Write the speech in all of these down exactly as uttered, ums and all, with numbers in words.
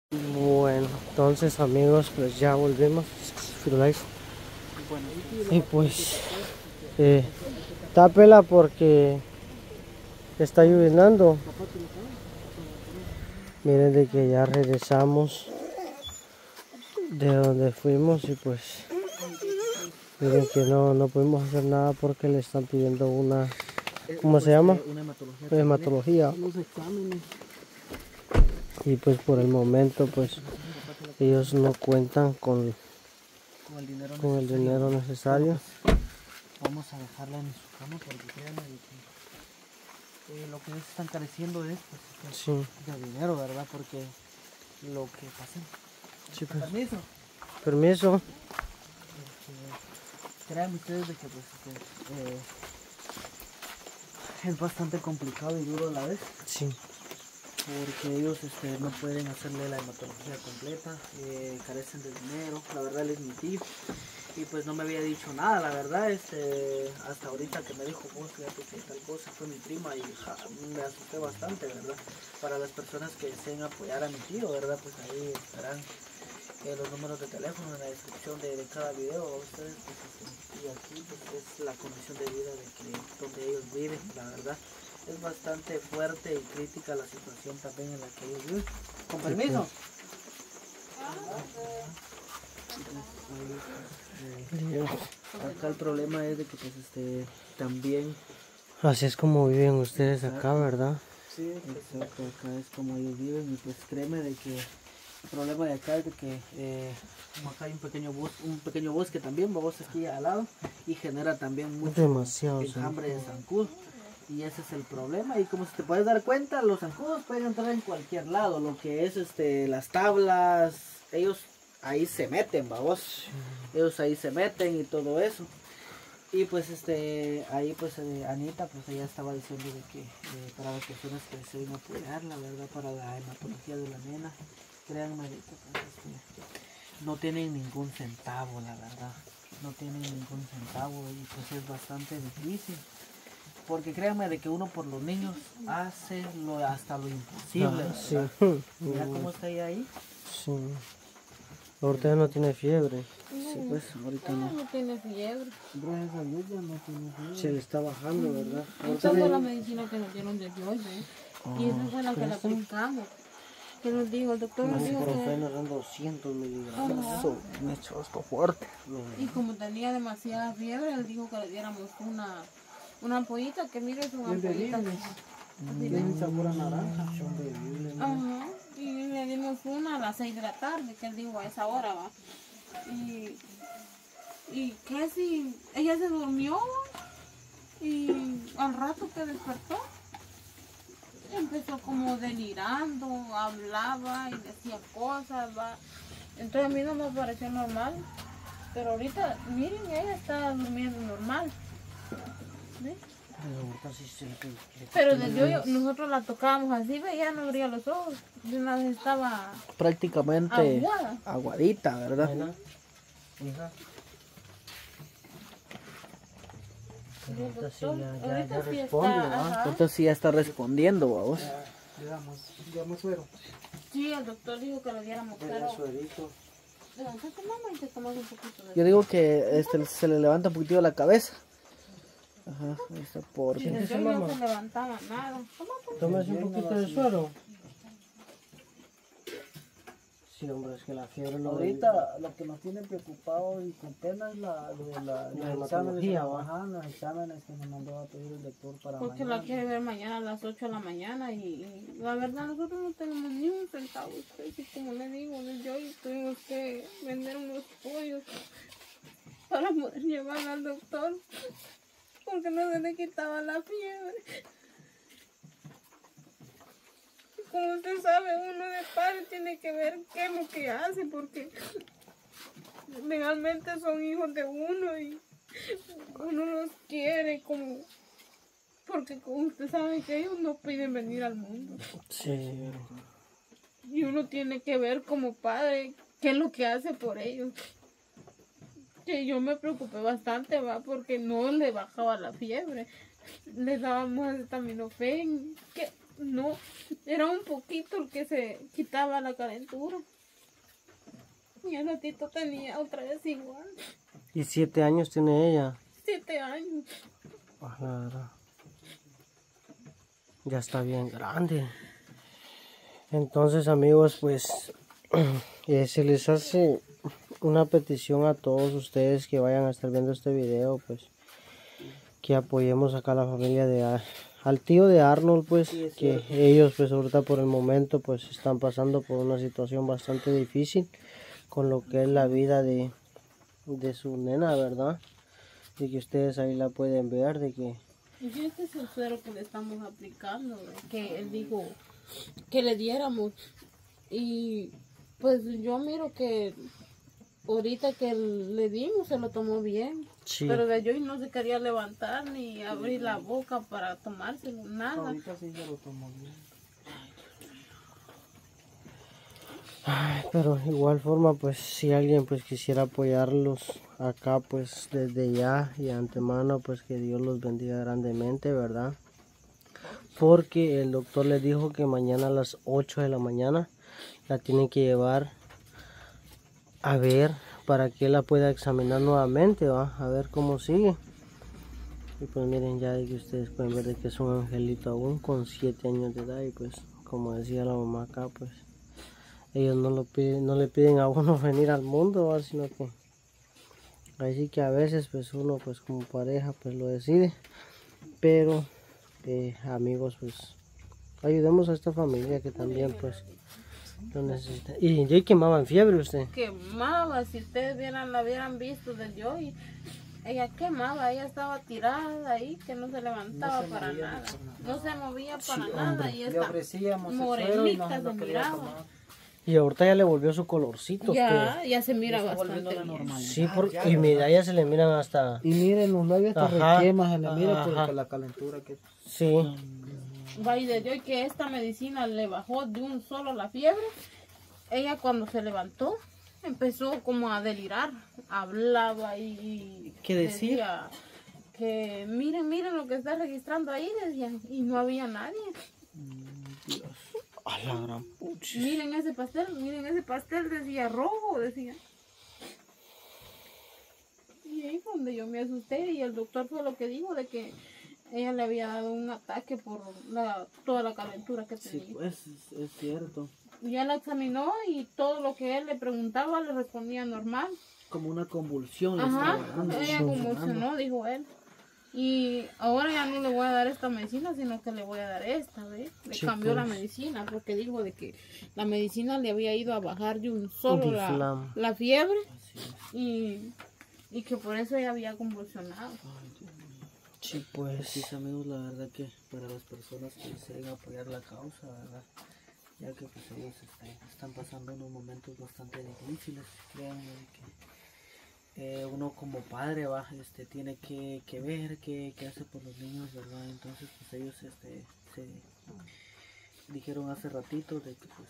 Bueno, entonces amigos, pues ya volvemos. Firulais. Y pues eh, tápela porque está lloviznando. Miren de que ya regresamos de donde fuimos y pues miren que no, no pudimos hacer nada porque le están pidiendo una, ¿cómo se llama? Una hematología. Una hematología. Unos exámenes. Y pues por el momento pues ellos no cuentan con, Con el dinero con el necesario. dinero necesario. Vamos a dejarla en su cama porque créanme que eh, lo que ellos están careciendo es pues, Sí. de dinero, ¿verdad? Porque lo que pasa. Sí, pues. Permiso. Permiso. Este, créanme ustedes de que pues este, eh, es bastante complicado y duro a la vez. Sí. Porque ellos este, no pueden hacerle la hematología completa, eh, carecen de dinero, la verdad él es mi tío y pues no me había dicho nada, la verdad, este, hasta ahorita que me dijo, vos fíjate que tal cosa fue mi prima y ja, me asusté bastante, ¿verdad? Para las personas que deseen apoyar a mi tío, ¿verdad? Pues ahí estarán eh, los números de teléfono en la descripción de, de cada video, ustedes, pues, este, y aquí pues, es la condición de vida de que donde ellos viven, la verdad. Es bastante fuerte y crítica la situación también en la que ellos viven. Con permiso. Acá el problema es de que pues este también. Así es como viven ustedes acá, ¿verdad? Sí, exacto, acá es como ellos viven y pues créeme de que el problema de acá es de que eh, como acá hay un pequeño bosque, un pequeño bosque también, vos aquí al lado y genera también mucho Demasiado enjambre de zancudo. Y ese es el problema, y como se te puedes dar cuenta, los zancudos pueden entrar en cualquier lado, lo que es este las tablas, ellos ahí se meten, vamos, sí. Ellos ahí se meten y todo eso. Y pues este ahí pues eh, Anita pues ella estaba diciendo de que eh, para las personas que deseen apoyar, la verdad, para la hematología de la nena, créanme de que pues, este, no tienen ningún centavo, la verdad, no tienen ningún centavo y pues es bastante difícil. Porque créanme de que uno por los niños hace lo, hasta lo imposible, Ah, sí. Mira cómo está ella ahí. Sí. Ahorita no tiene fiebre. Sí, pues ahorita no. No tiene fiebre. Gracias a Dios ya no tiene fiebre. Se le está bajando, ¿verdad? Esa fue la medicina que nos dieron desde hoy, ¿eh? Oh, y esa fue la que le aplicamos. Que nos dijo, el doctor nos dijo que... Ibuprofeno son doscientos miligramos. Ajá. Eso me echó esto fuerte. Y como tenía demasiada fiebre, él dijo que le diéramos una, una ampollita, que mire su ampollita. Tienen sabor a naranja. Son bebibles, ¿no? Ajá. Y le dimos una a las seis de la tarde, que él dijo a esa hora, va. Y, y casi ella se durmió y al rato que despertó empezó como delirando, hablaba y decía cosas, va. Entonces a mí no me pareció normal, pero ahorita miren, ella está durmiendo normal, ¿sí? Pero desde hoy nosotros la tocábamos así, ella no abría los ojos, de una vez estaba prácticamente aguada. aguadita, ¿verdad? Hija. Ahorita sí, ya- ya- ahorita ya sí responde, está, ¿va? ajá. Entonces sí ya está respondiendo, vamos. Ya me suero. Sí, el doctor dijo que lo diéramos, pero suerito. levántate, mamá, y te tomas un poquito de Yo digo que este, se le levanta un poquito la cabeza. Ajá, eso Sí, porque... desde hoy no se levantaba nada. ¿Tomas un poquito de suero? Sí, hombre, es que la fiebre no... Ahorita lo que nos tiene preocupados y con pena es la, lo de la, La los exámenes, hematología, ¿va? ajá, los exámenes que nos mandó a pedir el doctor para Porque mañana. la quiere ver mañana a las ocho de la mañana y, y la verdad nosotros no tenemos ni un centavo. Y como le digo, desde hoy tuvimos que vender unos pollos para poder llevarla al doctor porque no se le quitaba la fiebre. Y como usted sabe, uno de padre tiene que ver qué es lo que hace porque legalmente son hijos de uno y uno los quiere como... Porque como usted sabe que ellos no piden venir al mundo. Sí. Y uno tiene que ver como padre qué es lo que hace por ellos. Que yo me preocupé bastante, va, porque no le bajaba la fiebre. Le dábamos acetaminofén. Que No, era un poquito el que se quitaba la calentura. Y al ratito tenía otra vez igual. ¿Y siete años tiene ella? Siete años. Claro. Ya está bien grande. Entonces, amigos, pues eh, se les hace una petición a todos ustedes que vayan a estar viendo este video, pues que apoyemos acá a la familia de Ar- al tío de Arnold, pues Sí, es que cierto. ellos pues ahorita por el momento pues están pasando por una situación bastante difícil con lo que es la vida de, de su nena, ¿verdad? Y que ustedes ahí la pueden ver, de que Y este es el suero que le estamos aplicando, ¿ve? Que él dijo que le diéramos. Y pues yo miro que ahorita que le dimos se lo tomó bien. sí. Pero de yo no se quería levantar ni abrir la boca para tomárselo, nada. Ahorita sí se lo tomó bien. Ay, pero igual forma, pues si alguien pues quisiera apoyarlos acá, pues desde ya y antemano, pues que Dios los bendiga grandemente, ¿verdad? Porque el doctor le dijo que mañana a las ocho de la mañana la tienen que llevar a ver para que la pueda examinar nuevamente, ¿va? A ver cómo sigue. Y pues miren ya de que ustedes pueden ver de que es un angelito aún con siete años de edad y pues como decía la mamá acá, pues ellos no lo piden, no le piden a uno venir al mundo, ¿va? Sino que así que a veces pues uno pues como pareja pues lo decide, pero eh, amigos, pues ayudemos a esta familia que también pues lo necesita. Y ya quemaba en fiebre usted. Quemaba, si ustedes vieran, la hubieran visto desde hoy. Ella quemaba, ella estaba tirada ahí, que no se levantaba No se para movía nada. ni por nada. No se movía para Sí, nada. hombre. Y Le esta ofrecíamos el suero y morenita no se lo quería miraba. tomar. Y ahorita ya le volvió su colorcito. Ya, ya se Ya mira está volviendo bastante a la bien. normalidad. Sí, porque ya, y ¿verdad? mira, ya se le miran hasta. Y miren, los labios hasta Ajá, requema, se le mira ajá. porque la calentura que... Sí. Va, y desde hoy que esta medicina le bajó de un solo la fiebre, ella cuando se levantó empezó como a delirar, hablaba y ¿Qué decía? decía que miren, miren lo que está registrando ahí, decían, y no había nadie. Dios. A la gran pucha. Miren ese pastel, miren ese pastel, decía rojo, decía. Y ahí fue donde yo me asusté y el doctor fue lo que dijo de que ella le había dado un ataque por la, toda la calentura que tenía. Sí, pues es, es cierto. Ya la examinó y todo lo que él le preguntaba le respondía normal. Como una convulsión le Ajá, estaba dando. ella convulsionó, dijo él. Y ahora ya no le voy a dar esta medicina, sino que le voy a dar esta, ¿ves? Le Sí, cambió la pues. medicina porque dijo de que la medicina le había ido a bajar de un solo la, Diflam. la fiebre Así es. y, y que por eso ella había convulsionado. Ay, Dios mío. Sí, pues. Sí, amigos, la verdad que para las personas que deseen apoyar la causa, ¿verdad? Ya que pues ellos este, están pasando unos momentos bastante difíciles, créanme que eh, uno como padre va, este, tiene que, que ver qué, qué hace por los niños, ¿verdad? Entonces pues ellos este, se dijeron hace ratito de que pues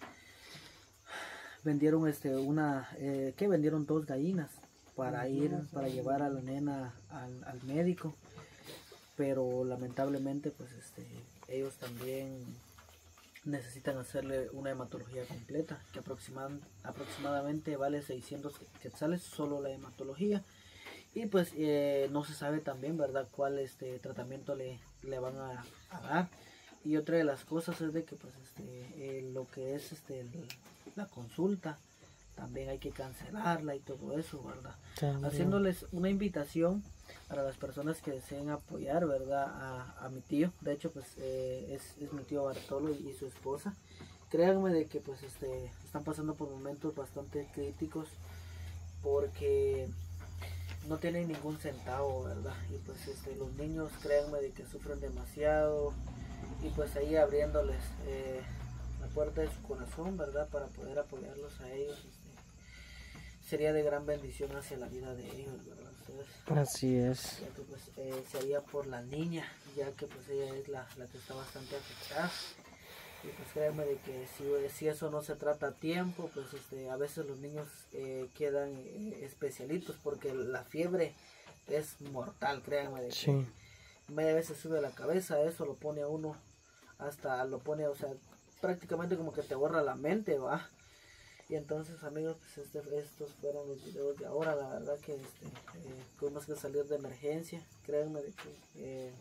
vendieron este una, eh, que vendieron dos gallinas para ir, para llevar a la nena al, al médico, pero lamentablemente pues este, ellos también necesitan hacerle una hematología completa que aproximan, aproximadamente vale seiscientos quetzales solo la hematología y pues eh, no se sabe también, verdad, cuál este tratamiento le, le van a, a dar. Y otra de las cosas es de que pues este eh, lo que es este el, la consulta también hay que cancelarla y todo eso, verdad. También. Haciéndoles una invitación para las personas que deseen apoyar, verdad, a, a mi tío. De hecho pues eh, es, es mi tío Bartolo y, y su esposa. Créanme de que pues este están pasando por momentos bastante críticos porque no tienen ningún centavo, verdad, y pues este los niños, créanme de que sufren demasiado y pues ahí abriéndoles eh, la puerta de su corazón, verdad, para poder apoyarlos a ellos, este, sería de gran bendición hacia la vida de ellos, verdad. Ustedes, Así es. ya que pues eh, sería por la niña, ya que pues ella es la, la que está bastante afectada. Y pues créanme de que si, si eso no se trata a tiempo, pues este, a veces los niños eh, quedan eh, especialitos porque la fiebre es mortal, créanme de que Sí. media vez se sube a la cabeza, eso lo pone a uno hasta lo pone, o sea, prácticamente como que te borra la mente, va. Y entonces, amigos, pues este, estos fueron los videos de ahora. La verdad que este, eh, tuvimos que salir de emergencia, créanme de que eh,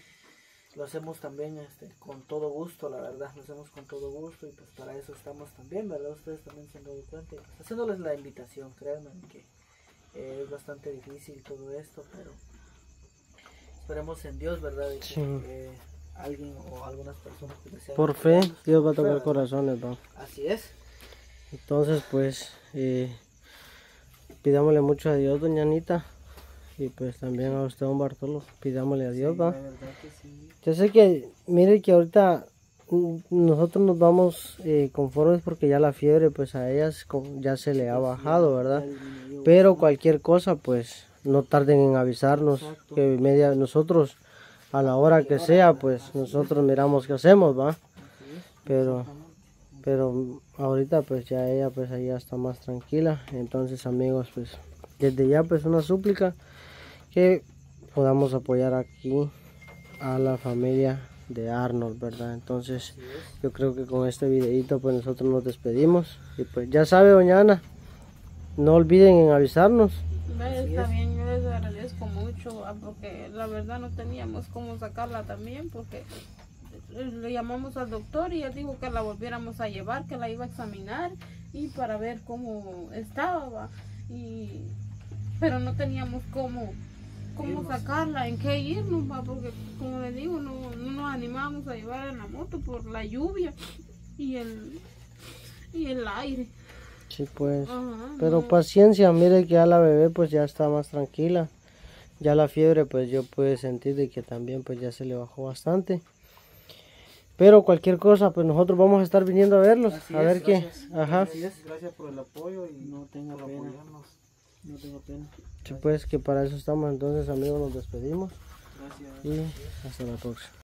lo hacemos también este, con todo gusto, la verdad, lo hacemos con todo gusto y pues para eso estamos también, ¿verdad? Ustedes también se han dado cuenta, y, pues, haciéndoles la invitación, créanme que eh, es bastante difícil todo esto, pero esperemos en Dios, ¿verdad? De que, Sí. eh, alguien o algunas personas que desean Por fe, Dios va a por fe, tocar ¿verdad? corazones, ¿va? Así es. Entonces, pues, eh, pidámosle mucho a Dios, doña Anita, y pues también a usted, don Bartolo, pidámosle a Dios, Sí, ¿va? la verdad que sí. Yo sé que, mire que ahorita mm, nosotros nos vamos eh, conformes porque ya la fiebre, pues a ellas con- ya se le ha bajado, ¿verdad? Ya disminuyó Pero bastante. cualquier cosa, pues, no tarden en avisarnos, Exacto. que media nosotros, a la hora que sea, pues, nosotros miramos qué hacemos, ¿va? Así es, Pero... exactamente. Pero ahorita pues ya ella pues ahí ya está más tranquila. Entonces, amigos, pues desde ya pues una súplica que podamos apoyar aquí a la familia de Arnold, ¿verdad? Entonces Así es. yo creo que con este videito pues nosotros nos despedimos. Y pues ya sabe, doña Ana, no olviden en avisarnos. Ve, Así está es. bien, yo les agradezco mucho, ah, porque la verdad no teníamos cómo sacarla también, porque le llamamos al doctor y él dijo que la volviéramos a llevar, que la iba a examinar y para ver cómo estaba, va. Y pero no teníamos cómo cómo Irnos. sacarla, en qué irnos, va, porque como les digo, no, no nos animamos a llevar en la moto por la lluvia y el y el aire. Sí, pues. Ajá, Pero no. paciencia, mire que ya la bebé pues ya está más tranquila. Ya la fiebre pues yo pude sentir de que también pues ya se le bajó bastante. Pero cualquier cosa pues nosotros vamos a estar viniendo a verlos. Así a es, ver qué. gracias. Ajá. Así es. Gracias por el apoyo y No tenga por pena. apoyarnos. No tengo pena. Sí, pues que para eso estamos. Entonces, amigos, nos despedimos Gracias. y hasta la próxima.